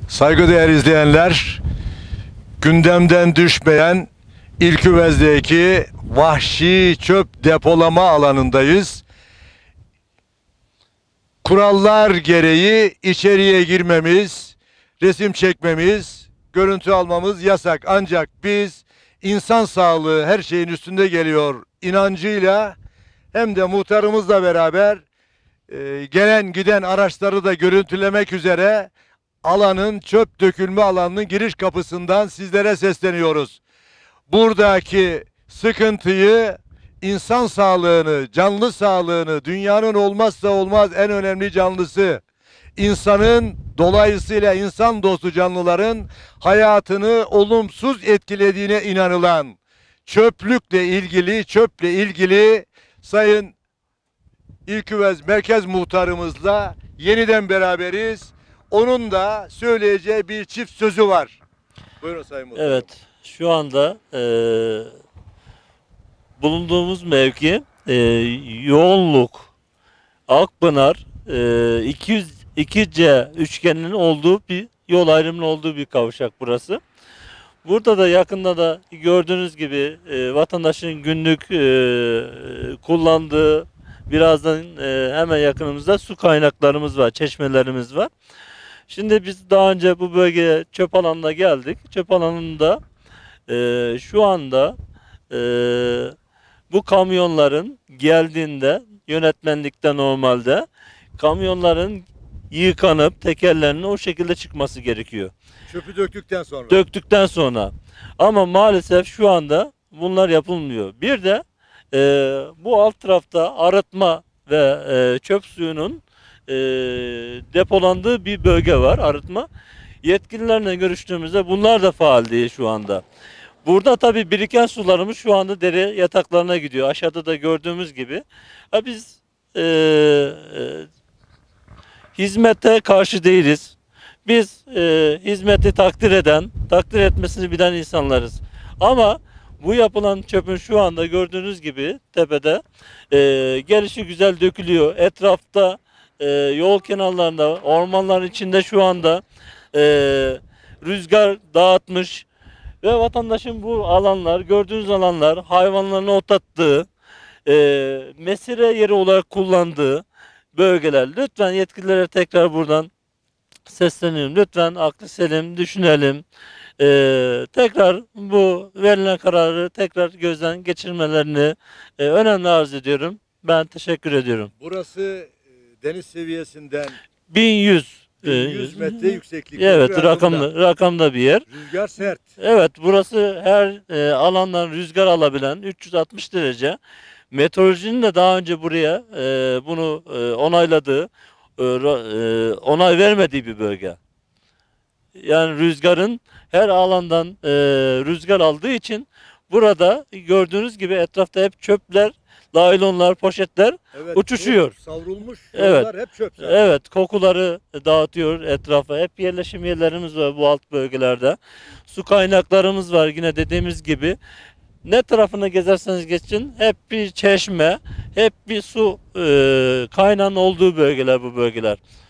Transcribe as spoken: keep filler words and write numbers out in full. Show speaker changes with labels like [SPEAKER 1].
[SPEAKER 1] Saygıdeğer izleyenler, gündemden düşmeyen İlküvez'deki vahşi çöp depolama alanındayız. Kurallar gereği içeriye girmemiz, resim çekmemiz, görüntü almamız yasak. Ancak biz insan sağlığı her şeyin üstünde geliyor inancıyla hem de muhtarımızla beraber e, gelen giden araçları da görüntülemek üzere alanın çöp dökülme alanının giriş kapısından sizlere sesleniyoruz. Buradaki sıkıntıyı, insan sağlığını, canlı sağlığını, dünyanın olmazsa olmaz en önemli canlısı, insanın dolayısıyla insan dostu canlıların hayatını olumsuz etkilediğine inanılan çöplükle ilgili, çöple ilgili Sayın İlküvez Merkez Muhtarımızla yeniden beraberiz. Onun da söyleyeceği bir çift sözü var. Buyurun Sayın Muhtarım.
[SPEAKER 2] Evet, şu anda e, bulunduğumuz mevki e, yoğunluk Akpınar e, iki yüz iki C üçgeninin olduğu bir yol ayrımının olduğu bir kavşak burası. Burada da yakında da gördüğünüz gibi e, vatandaşın günlük e, kullandığı birazdan e, hemen yakınımızda su kaynaklarımız var, çeşmelerimiz var. Şimdi biz daha önce bu bölgeye çöp alanına geldik. Çöp alanında e, şu anda e, bu kamyonların geldiğinde yönetmenlikte normalde kamyonların yıkanıp tekerlerinin o şekilde çıkması gerekiyor.
[SPEAKER 1] Çöpü döktükten sonra.
[SPEAKER 2] Döktükten sonra. Ama maalesef şu anda bunlar yapılmıyor. Bir de e, bu alt tarafta arıtma ve e, çöp suyunun e, depolandığı bir bölge var, arıtma. Yetkililerle görüştüğümüzde bunlar da faal değil şu anda. Burada tabii biriken sularımız şu anda dere yataklarına gidiyor. Aşağıda da gördüğümüz gibi. Ha biz e, e, hizmete karşı değiliz. Biz e, hizmeti takdir eden, takdir etmesini bilen insanlarız. Ama bu yapılan çöpün şu anda gördüğünüz gibi tepede e, gelişi güzel dökülüyor. Etrafta e, yol kenarlarında, ormanların içinde şu anda e, rüzgar dağıtmış ve vatandaşın bu alanlar, gördüğünüz alanlar hayvanlarını otlattığı, e, mesire yeri olarak kullandığı bölgeler. Lütfen yetkililere tekrar buradan sesleniyorum. Lütfen aklı selim düşünelim. Ee, tekrar bu verilen kararı tekrar gözden geçirmelerini e, önemli arz ediyorum. Ben teşekkür ediyorum.
[SPEAKER 1] Burası e, deniz seviyesinden
[SPEAKER 2] bin yüz
[SPEAKER 1] bin yüz metre yükseklikte.
[SPEAKER 2] Evet, rakamlı rakamda bir yer.
[SPEAKER 1] Rüzgar sert.
[SPEAKER 2] Evet, burası her e, alandan rüzgar alabilen üç yüz altmış derece. Meteorolojinin de daha önce buraya e, bunu e, onayladığı, e, e, onay vermediği bir bölge. Yani rüzgarın her alandan e, rüzgar aldığı için burada gördüğünüz gibi etrafta hep çöpler, laylonlar, poşetler
[SPEAKER 1] Evet,
[SPEAKER 2] uçuşuyor.
[SPEAKER 1] Savrulmuş
[SPEAKER 2] Evet.
[SPEAKER 1] yollar hep çöp zaten.
[SPEAKER 2] Evet, kokuları dağıtıyor etrafa. Hep yerleşim yerlerimiz var bu alt bölgelerde. Su kaynaklarımız var yine dediğimiz gibi. Ne tarafına gezerseniz geçin hep bir çeşme, hep bir su e, kaynağının olduğu bölgeler bu bölgeler.